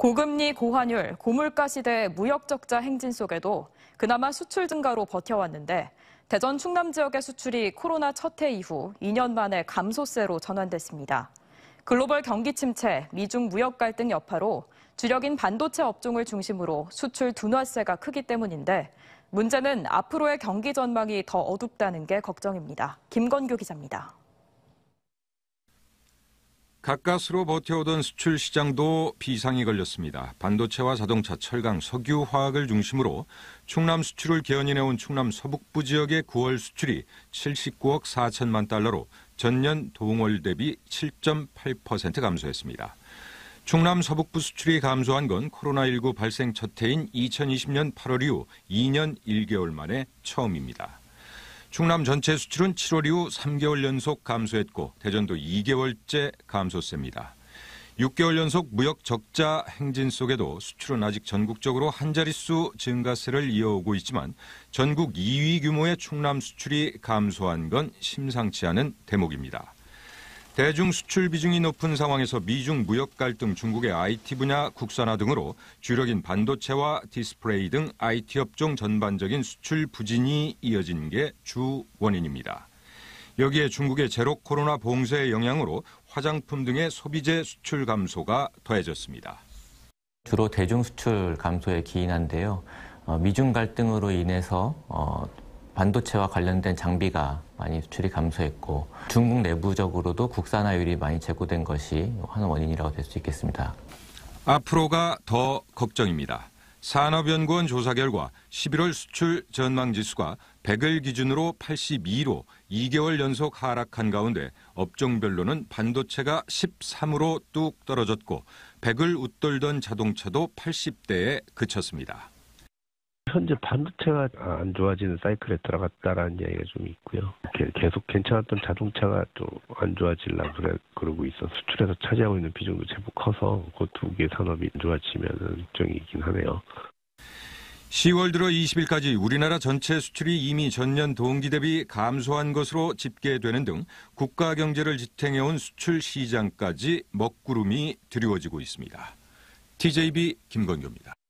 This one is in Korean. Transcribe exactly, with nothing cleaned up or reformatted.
고금리, 고환율, 고물가 시대의 무역 적자 행진 속에도 그나마 수출 증가로 버텨왔는데 대전 충남 지역의 수출이 코로나 첫 해 이후 이 년 만에 감소세로 전환됐습니다. 글로벌 경기 침체, 미중 무역 갈등 여파로 주력인 반도체 업종을 중심으로 수출 둔화세가 크기 때문인데 문제는 앞으로의 경기 전망이 더 어둡다는 게 걱정입니다. 김건규 기자입니다. 가까스로 버텨오던 수출 시장도 비상이 걸렸습니다. 반도체와 자동차, 철강, 석유, 화학을 중심으로 충남 수출을 견인해온 충남 서북부 지역의 구월 수출이 칠십구억 사천만 달러로 전년 동월 대비 칠 점 팔 퍼센트 감소했습니다. 충남 서북부 수출이 감소한 건 코로나십구 발생 첫 해인 이천이십 년 팔월 이후 이 년 일 개월 만에 처음입니다. 충남 전체 수출은 칠월 이후 삼 개월 연속 감소했고 대전도 이 개월째 감소세입니다. 육 개월 연속 무역 적자 행진 속에도 수출은 아직 전국적으로 한 자릿수 증가세를 이어오고 있지만 전국 이 위 규모의 충남 수출이 감소한 건 심상치 않은 대목입니다. 대중 수출 비중이 높은 상황에서 미중 무역 갈등, 중국의 아이티 분야 국산화 등으로 주력인 반도체와 디스플레이 등 아이티 업종 전반적인 수출 부진이 이어진 게 주 원인입니다. 여기에 중국의 제로 코로나 봉쇄의 영향으로 화장품 등의 소비재 수출 감소가 더해졌습니다. 주로 대중 수출 감소에 기인한데요. 어, 미중 갈등으로 인해서 어, 반도체와 관련된 장비가 많이 수출이 감소했고 중국 내부적으로도 국산화율이 많이 제고된 것이 한 원인이라고 될 수 있겠습니다. 앞으로가 더 걱정입니다. 산업연구원 조사 결과 십일월 수출 전망지수가 백을 기준으로 팔십이로 이 개월 연속 하락한 가운데 업종별로는 반도체가 십삼으로 뚝 떨어졌고 백을 웃돌던 자동차도 팔십 대에 그쳤습니다. 현재 반도체가 안 좋아지는 사이클에 들어갔다라는 이야기가 좀 있고요. 계속 괜찮았던 자동차가 또 안 좋아지려고 그래, 그러고 있어 수출에서 차지하고 있는 비중도 제법 커서 그 두 개 산업이 안 좋아지면 걱정이긴 하네요. 시월 들어 이십 일까지 우리나라 전체 수출이 이미 전년 동기 대비 감소한 것으로 집계되는 등 국가 경제를 지탱해온 수출 시장까지 먹구름이 드리워지고 있습니다. 티제이비 김건규입니다.